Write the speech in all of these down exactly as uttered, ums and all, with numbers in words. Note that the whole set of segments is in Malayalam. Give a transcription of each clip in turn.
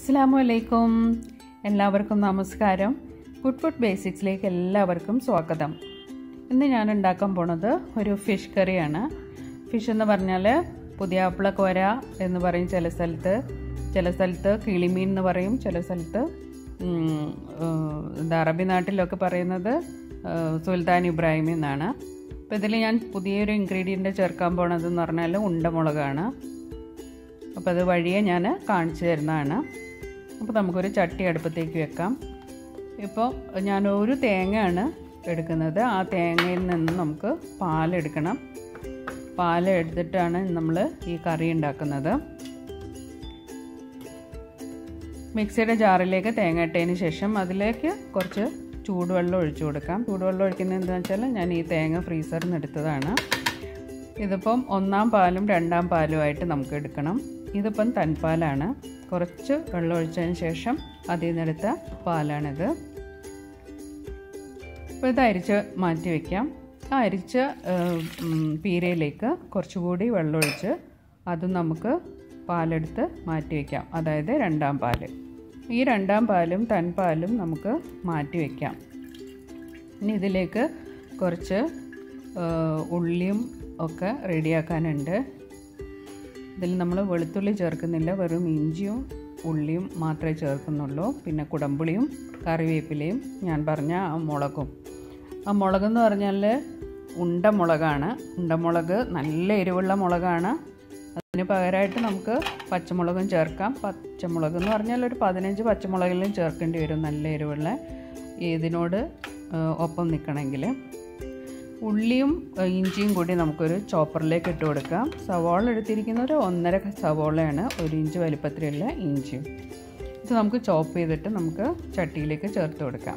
അസ്സലാമു അലൈക്കും. എല്ലാവർക്കും നമസ്കാരം. ഫുഡ് ഫുഡ് ബേസിക്സിലേക്ക് എല്ലാവർക്കും സ്വാഗതം. ഇന്ന് ഞാൻ ഉണ്ടാക്കാൻ പോണത് ഒരു ഫിഷ് കറിയാണ്. ഫിഷ് എന്ന് പറഞ്ഞാൽ പുതിയാപ്പിള കോര എന്ന് പറയും ചില സ്ഥലത്ത്, ചില സ്ഥലത്ത് കിളിമീൻ എന്ന് പറയും, ചില സ്ഥലത്ത് എന്താ അറബി നാട്ടിലൊക്കെ പറയുന്നത് സുൽത്താൻ ഇബ്രാഹിം എന്നാണ്. അപ്പോൾ ഇതിൽ ഞാൻ പുതിയൊരു ഇൻഗ്രീഡിയൻറ്റ് ചേർക്കാൻ പോണതെന്ന് പറഞ്ഞാൽ ഉണ്ടമുളകാണ്. അപ്പോൾ അത് വഴിയെ ഞാൻ കാണിച്ചു തരുന്നതാണ്. അപ്പോൾ നമുക്കൊരു ചട്ടി അടുപ്പത്തേക്ക് വെക്കാം. ഇപ്പോൾ ഞാൻ ഒരു തേങ്ങയാണ് എടുക്കുന്നത്. ആ തേങ്ങയിൽ നിന്ന് നമുക്ക് പാലെടുക്കണം. പാലെടുത്തിട്ടാണ് നമ്മൾ ഈ കറി ഉണ്ടാക്കുന്നത്. മിക്സിയുടെ ജാറിലേക്ക് തേങ്ങ ഇട്ടതിന് ശേഷം അതിലേക്ക് കുറച്ച് ചൂടുവെള്ളം ഒഴിച്ചു കൊടുക്കാം. ചൂടുവെള്ളം ഒഴിക്കുന്നത് എന്താണെന്ന് വെച്ചാൽ ഞാൻ ഈ തേങ്ങ ഫ്രീസറിൽ നിന്ന് എടുത്തതാണ്. ഇതിപ്പം ഒന്നാം പാലും രണ്ടാം പാലുമായിട്ട് നമുക്ക് എടുക്കണം. ഇതിപ്പം തൻപാലാണ്. കുറച്ച് വെള്ളം ഒഴിച്ചതിന് ശേഷം അതിൽ നിന്നെടുത്ത പാലാണിത്. അപ്പോൾ ഇത് അരിച്ച് മാറ്റി വയ്ക്കാം. ആ അരിച്ച പീരയിലേക്ക് കുറച്ചുകൂടി വെള്ളം ഒഴിച്ച് അതും നമുക്ക് പാലെടുത്ത് മാറ്റി വയ്ക്കാം. അതായത് രണ്ടാം പാല്. ഈ രണ്ടാം പാലും തൻപാലും നമുക്ക് മാറ്റി വയ്ക്കാം. ഇനി ഇതിലേക്ക് കുറച്ച് ഉള്ളിയും ഒക്കെ റെഡിയാക്കാനുണ്ട്. ഇതിൽ നമ്മൾ വെളുത്തുള്ളി ചേർക്കുന്നില്ല, വെറും ഇഞ്ചിയും ഉള്ളിയും മാത്രമേ ചേർക്കുന്നുള്ളൂ. പിന്നെ കുടംപുളിയും കറിവേപ്പിലയും ഞാൻ പറഞ്ഞ ആ മുളകും. ആ മുളകെന്ന് പറഞ്ഞാൽ ഉണ്ടമുളകാണ്. ഉണ്ടമുളക് നല്ല എരിവുള്ള മുളകാണ്. അതിന് പകരമായിട്ട് നമുക്ക് പച്ചമുളകും ചേർക്കാം. പച്ചമുളക് എന്ന് പറഞ്ഞാൽ ഒരു പതിനഞ്ച് പച്ചമുളകിലും ചേർക്കേണ്ടി വരും, നല്ല എരിവുള്ള ഇതിനോട് ഒപ്പം നിൽക്കണമെങ്കിൽ. ഉള്ളിയും ഇഞ്ചിയും കൂടി നമുക്കൊരു ചോപ്പറിലേക്ക് ഇട്ട് കൊടുക്കാം. സവാള എടുത്തിരിക്കുന്ന ഒരു ഒന്നര സവാളയാണ്, ഒരു ഇഞ്ച് വലിപ്പത്തിലുള്ള ഇഞ്ചിയും. ഇത് നമുക്ക് ചോപ്പ് ചെയ്തിട്ട് നമുക്ക് ചട്ടിയിലേക്ക് ചേർത്ത് കൊടുക്കാം.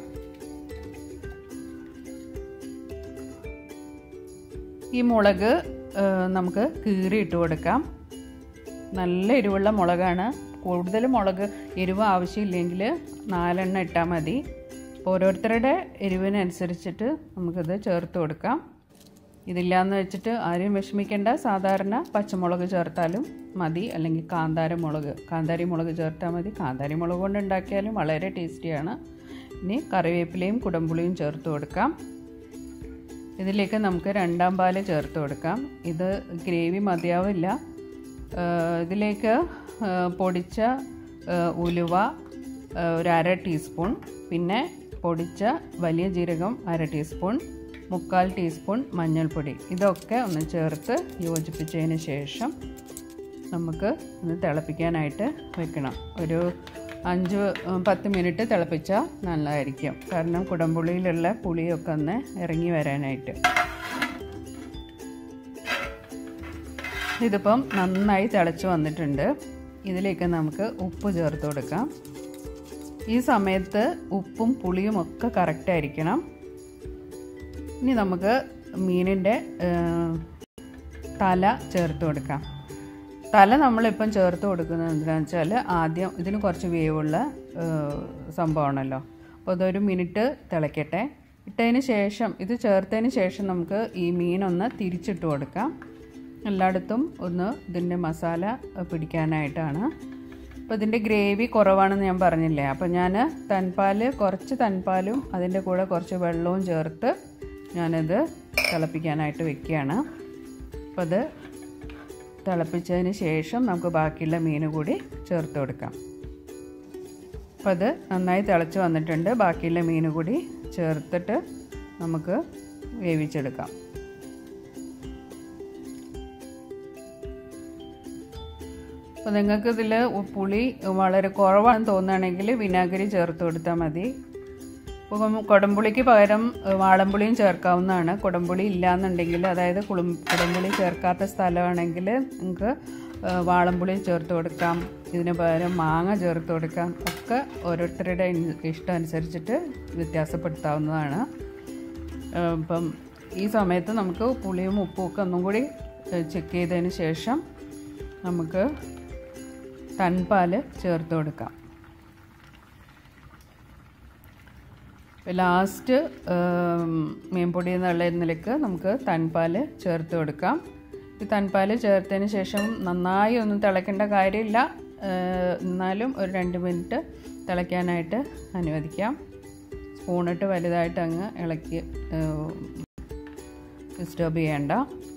ഈ മുളക് നമുക്ക് കീറി ഇട്ട് കൊടുക്കാം. നല്ല എരിവുള്ള മുളകാണ്. കൂടുതൽ മുളക് എരിവ് ആവശ്യമില്ലെങ്കിൽ നാലെണ്ണം ഇട്ടാൽ മതി. ഓരോരുത്തരുടെ എരിവിനനുസരിച്ചിട്ട് നമുക്കിത് ചേർത്ത് കൊടുക്കാം. ഇതില്ലാന്ന് വെച്ചിട്ട് ആരും വിഷമിക്കേണ്ട. സാധാരണ പച്ചമുളക് ചേർത്താലും മതി, അല്ലെങ്കിൽ കാന്താരി മുളക് കാന്താരി മുളക് ചേർത്താൽ മതി. കാന്താരി മുളക് കൊണ്ട് ഉണ്ടാക്കിയാലും വളരെ ടേസ്റ്റിയാണ്. ഇനി കറിവേപ്പിലയും കുടംപുളിയും ചേർത്ത് കൊടുക്കാം. ഇതിലേക്ക് നമുക്ക് രണ്ടാം പാല് ചേർത്ത് കൊടുക്കാം. ഇത് ഗ്രേവി മതിയാവില്ല. ഇതിലേക്ക് പൊടിച്ച ഉലുവ ഒരു അര ടീസ്പൂൺ, പിന്നെ പൊടിച്ച വലിയ ജീരകം അര ടീസ്പൂൺ, മുക്കാൽ ടീസ്പൂൺ മഞ്ഞൾപ്പൊടി, ഇതൊക്കെ ഒന്ന് ചേർത്ത് യോജിപ്പിച്ചതിന് ശേഷം നമുക്ക് ഒന്ന് തിളപ്പിക്കാനായിട്ട് വെക്കണം. ഒരു അഞ്ച് പത്ത് മിനിറ്റ് തിളപ്പിച്ചാൽ നല്ലതായിരിക്കും. കാരണം കുടംപുളിയിലുള്ള പുളിയൊക്കെ ഒന്ന് ഇറങ്ങി വരാനായിട്ട്. ഇതിപ്പം നന്നായി തിളച്ച് വന്നിട്ടുണ്ട്. ഇതിലേക്ക് നമുക്ക് ഉപ്പ് ചേർത്ത് കൊടുക്കാം. ഈ സമയത്ത് ഉപ്പും പുളിയും ഒക്കെ കറക്റ്റായിരിക്കണം. ഇനി നമുക്ക് മീനിൻ്റെ തല ചേർത്ത് കൊടുക്കാം. തല നമ്മളിപ്പം ചേർത്ത് കൊടുക്കുന്നത് എന്താണെന്ന് വെച്ചാൽ ആദ്യം ഇതിന് കുറച്ച് വേവുള്ള സംഭവമാണല്ലോ. അപ്പോൾ അതൊരു മിനിറ്റ് തിളയ്ക്കട്ടെ. ഇട്ടതിന് ശേഷം ഇത് ചേർത്തതിന് ശേഷം നമുക്ക് ഈ മീനൊന്ന് തിരിച്ചിട്ട് കൊടുക്കാം. എല്ലായിടത്തും ഒന്ന് ഇതിൻ്റെ മസാല പിടിക്കാനായിട്ടാണ്. അപ്പോൾ ഇതിൻ്റെ ഗ്രേവി കുറവാണെന്ന് ഞാൻ പറഞ്ഞില്ലേ. അപ്പോൾ ഞാൻ തൻപാൽ കുറച്ച് തൻപാലും അതിൻ്റെ കൂടെ കുറച്ച് വെള്ളവും ചേർത്ത് ഞാനിത് തിളപ്പിക്കാനായിട്ട് വെക്കുകയാണ്. അപ്പോൾ അത് തിളപ്പിച്ചതിന് ശേഷം നമുക്ക് ബാക്കിയുള്ള മീൻ കൂടി ചേർത്ത് കൊടുക്കാം. അപ്പോൾ അത് നന്നായി തിളച്ച് വന്നിട്ടുണ്ട്. ബാക്കിയുള്ള മീൻ കൂടി ചേർത്തിട്ട് നമുക്ക് വേവിച്ചെടുക്കാം. അപ്പോൾ നിങ്ങൾക്ക് ഇതിൽ പുളി വളരെ കുറവാണെന്ന് തോന്നുകയാണെങ്കിൽ വിനാഗിരി ചേർത്ത് കൊടുത്താൽ മതി. ഇപ്പോൾ കുടംപുളിക്ക് പകരം വാളംപുളിയും ചേർക്കാവുന്നതാണ്. കുടംപുളി ഇല്ലയെന്നുണ്ടെങ്കിൽ, അതായത് കുളം കുടംപുളി ചേർക്കാത്ത സ്ഥലമാണെങ്കിൽ നിങ്ങൾക്ക് വാളംപുളി ചേർത്ത് കൊടുക്കാം. ഇതിന് പകരം മാങ്ങ ചേർത്ത് കൊടുക്കാം. ഒക്കെ ഓരോരുത്തരുടെ ഇഷ്ടം അനുസരിച്ചിട്ട് വ്യത്യാസപ്പെടുത്താവുന്നതാണ്. ഇപ്പം ഈ സമയത്ത് നമുക്ക് പുളിയും ഉപ്പും ഒക്കെ ഒന്നും കൂടി ചെക്ക് ചെയ്തതിന് ശേഷം നമുക്ക് തൻപാൽ ചേർത്ത് കൊടുക്കാം. ലാസ്റ്റ് മീൻപൊടി എന്നുള്ള നിലയ്ക്ക് നമുക്ക് തൻപാൽ ചേർത്ത് കൊടുക്കാം. ഈ തൻപാൽ ചേർത്തതിന് ശേഷം നന്നായി ഒന്നും തിളയ്ക്കേണ്ട കാര്യമില്ല. എന്നാലും ഒരു രണ്ട് മിനിറ്റ് തിളയ്ക്കാനായിട്ട് അനുവദിക്കാം. സ്പൂണിട്ട് വലുതായിട്ട് അങ്ങ് ഇളക്കി ഡിസ്റ്റർബ് ചെയ്യണ്ട.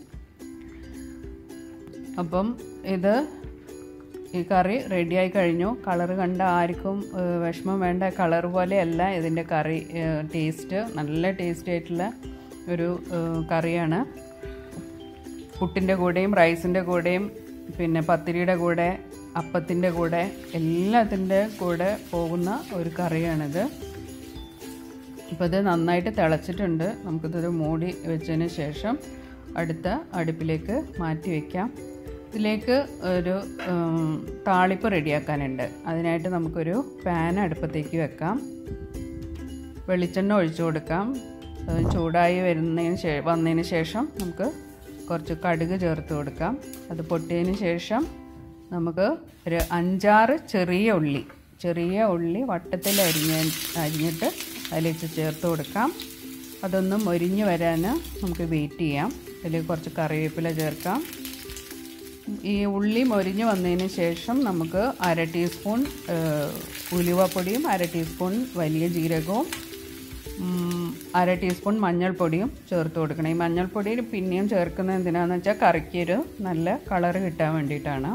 അപ്പം ഇത് ഈ കറി റെഡിയായി കഴിഞ്ഞു. കളറ് കണ്ട ആർക്കും വിഷമം വേണ്ട. കളർ പോലെയല്ല ഇതിൻ്റെ കറി ടേസ്റ്റ്. നല്ല ടേസ്റ്റി ആയിട്ടുള്ള ഒരു കറിയാണ്. പുട്ടിൻ്റെ കൂടെയും റൈസിൻ്റെ കൂടെയും പിന്നെ പത്തിരിയുടെ കൂടെ അപ്പത്തിൻ്റെ കൂടെ എല്ലാത്തിൻ്റെ കൂടെ പോകുന്ന ഒരു കറിയാണിത്. ഇപ്പോൾ ഇത് നന്നായിട്ട് തിളച്ചിട്ടുണ്ട്. നമുക്കിതൊരു മൂടി വെച്ചതിന് ശേഷം അടുത്ത അടുപ്പിലേക്ക് മാറ്റി വയ്ക്കാം. ഇതിലേക്ക് ഒരു താളിപ്പ് റെഡിയാക്കാനുണ്ട്. അതിനായിട്ട് നമുക്കൊരു പാൻ അടുപ്പത്തേക്ക് വെക്കാം. വെളിച്ചെണ്ണ ഒഴിച്ചു കൊടുക്കാം. ചൂടായി വരുന്നതിന് ശേ വന്നതിന് ശേഷം നമുക്ക് കുറച്ച് കടുക് ചേർത്ത് കൊടുക്കാം. അത് പൊട്ടിയതിന് ശേഷം നമുക്ക് ഒരു അഞ്ചാറ് ചെറിയ ഉള്ളി ചെറിയ ഉള്ളി വട്ടത്തിൽ അരിഞ്ഞ അരിഞ്ഞിട്ട് അതിലേക്ക് ചേർത്ത് കൊടുക്കാം. അതൊന്ന് മൊരിഞ്ഞ് വരാൻ നമുക്ക് വെയിറ്റ് ചെയ്യാം. അതിൽ കുറച്ച് കറിവേപ്പില ചേർക്കാം. ഈ ഉള്ളി മൊരിഞ്ഞ് വന്നതിന് ശേഷം നമുക്ക് അര ടീസ്പൂൺ ഉലുവപ്പൊടിയും അര ടീസ്പൂൺ വലിയ ജീരകവും അര ടീസ്പൂൺ മഞ്ഞൾപ്പൊടിയും ചേർത്ത് കൊടുക്കണം. ഈ മഞ്ഞൾപ്പൊടി പിന്നെയും ചേർക്കുന്നത് എന്തിനാണെന്ന് വെച്ചാൽ കറിക്കൊരു നല്ല കളറ് കിട്ടാൻ വേണ്ടിയിട്ടാണ്.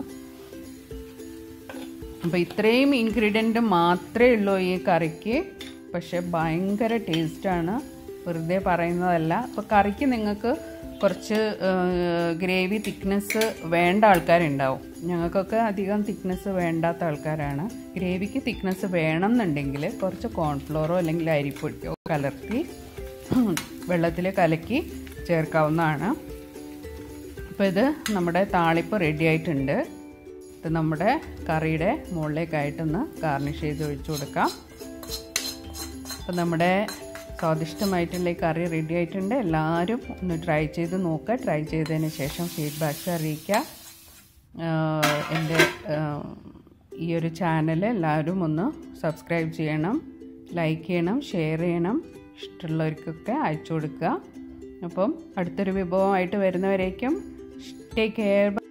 അപ്പോൾ ഇത്രയും ഇൻഗ്രീഡിയൻറ്റ് മാത്രമേ ഉള്ളൂ ഈ കറിക്ക്. പക്ഷേ ഭയങ്കര ടേസ്റ്റാണ്, വെറുതെ പറയുന്നതല്ല. അപ്പോൾ കറിക്ക് നിങ്ങൾക്ക് കുറച്ച് ഗ്രേവി തിക്നെസ് വേണ്ട ആൾക്കാരുണ്ടാവും. ഞങ്ങൾക്കൊക്കെ അധികം തിക്നെസ് വേണ്ടാത്ത ആൾക്കാരാണ്. ഗ്രേവിക്ക് തിക്നെസ് വേണമെന്നുണ്ടെങ്കിൽ കുറച്ച് കോൺഫ്ലോറോ അല്ലെങ്കിൽ അരിപ്പൊടിയോ കലർത്തി വെള്ളത്തിൽ കലക്കി ചേർക്കാവുന്നതാണ്. അപ്പോൾ ഇത് നമ്മുടെ താളിപ്പ് റെഡി ആയിട്ടുണ്ട്. ഇത് നമ്മുടെ കറിയുടെ മുകളിലേക്കായിട്ടൊന്ന് ഗാർണിഷ് ചെയ്ത് ഒഴിച്ചു കൊടുക്കാം. അപ്പോൾ നമ്മുടെ സ്വാദിഷ്ടമായിട്ടുള്ള ഈ കറി റെഡി ആയിട്ടുണ്ട്. എല്ലാവരും ഒന്ന് ട്രൈ ചെയ്ത് നോക്കുക. ട്രൈ ചെയ്തതിന് ശേഷം ഫീഡ്ബാക്ക്സ് അറിയിക്കുക. എൻ്റെ ഈ ഒരു ചാനൽ എല്ലാവരും ഒന്ന് സബ്സ്ക്രൈബ് ചെയ്യണം, ലൈക്ക് ചെയ്യണം, ഷെയർ ചെയ്യണം. ഇഷ്ടമുള്ളവർക്കൊക്കെ അയച്ചു കൊടുക്കുക. അപ്പം അടുത്തൊരു വിഭവമായിട്ട് വരുന്നവരേക്കും ടേക്ക് കെയർ.